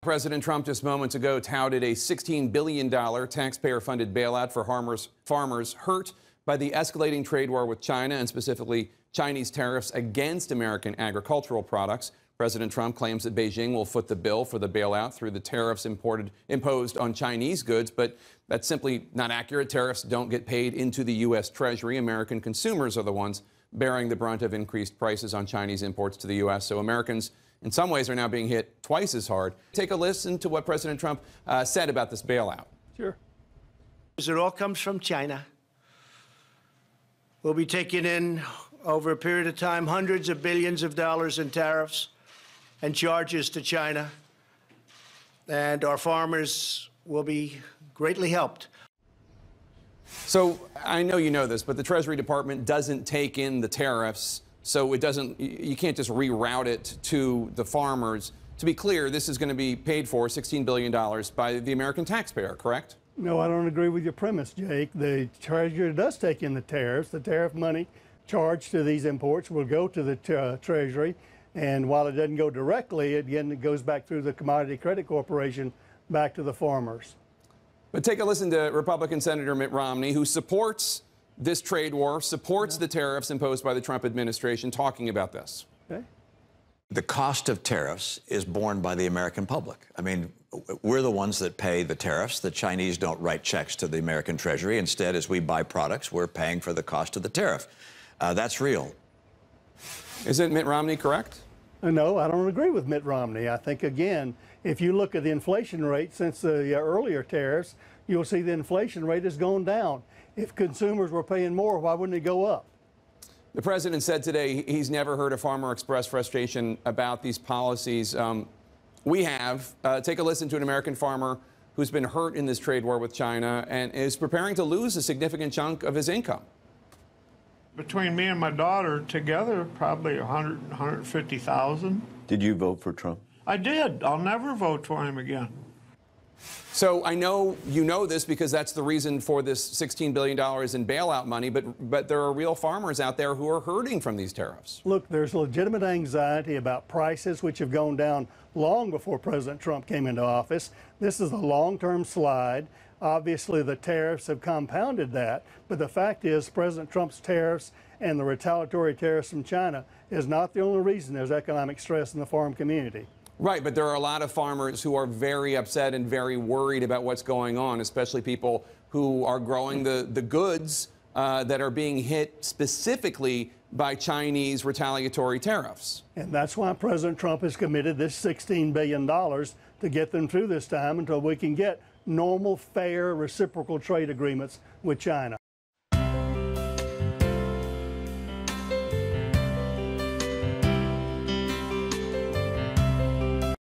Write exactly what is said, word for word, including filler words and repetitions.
President Trump just moments ago touted a sixteen billion dollars taxpayer-funded bailout for farmers, farmers hurt by the escalating trade war with China and specifically Chinese tariffs against American agricultural products. President Trump claims that Beijing will foot the bill for the bailout through the tariffs imported, imposed on Chinese goods, but that's simply not accurate. Tariffs don't get paid into the U S Treasury. American consumers are the ones bearing the brunt of increased prices on Chinese imports to the U S. So Americans, in some ways, are now being hit twice as hard. Take a listen to what President Trump uh, said about this bailout. Sure. It all comes from China. We'll be taking in, over a period of time, hundreds of billions of dollars in tariffs and charges to China, and our farmers will be greatly helped. So I know you know this, but the Treasury Department doesn't take in the tariffs, so it doesn't, you can't just reroute it to the farmers. To be clear, this is going to be paid for, sixteen billion dollars, by the American taxpayer, correct? No, I don't agree with your premise, Jake. The Treasury does take in the tariffs. The tariff money charged to these imports will go to the uh, Treasury, and while it doesn't go directly, again, it goes back through the Commodity Credit Corporation back to the farmers. But take a listen to Republican Senator Mitt Romney, who supports this trade war, supports yeah. the tariffs imposed by the Trump administration, talking about this. Okay. The cost of tariffs is borne by the American public. I mean, we're the ones that pay the tariffs. The Chinese don't write checks to the American Treasury. Instead, as we buy products, we're paying for the cost of the tariff. Uh, that's real. Isn't Mitt Romney correct? No, I don't agree with Mitt Romney. I think, again, if you look at the inflation rate since the uh, earlier tariffs, you'll see the inflation rate has gone down. If consumers were paying more, why wouldn't it go up? The president said today he's never heard a farmer express frustration about these policies. Um, we have. Uh, take a listen to an American farmer who's been hurt in this trade war with China and is preparing to lose a significant chunk of his income. Between me and my daughter together, probably one hundred, one hundred fifty thousand. Did you vote for Trump? I did. I'll never vote for him again. So I know you know this because that's the reason for this sixteen billion dollars in bailout money, but, but there are real farmers out there who are hurting from these tariffs. Look, there's legitimate anxiety about prices, which have gone down long before President Trump came into office. This is a long-term slide. Obviously, the tariffs have compounded that, but the fact is President Trump's tariffs and the retaliatory tariffs from China is not the only reason there's economic stress in the farm community. Right, but there are a lot of farmers who are very upset and very worried about what's going on, especially people who are growing the, the goods uh, that are being hit specifically by Chinese retaliatory tariffs. And that's why President Trump has committed this sixteen billion dollars to get them through this time until we can get normal, fair, reciprocal trade agreements with China.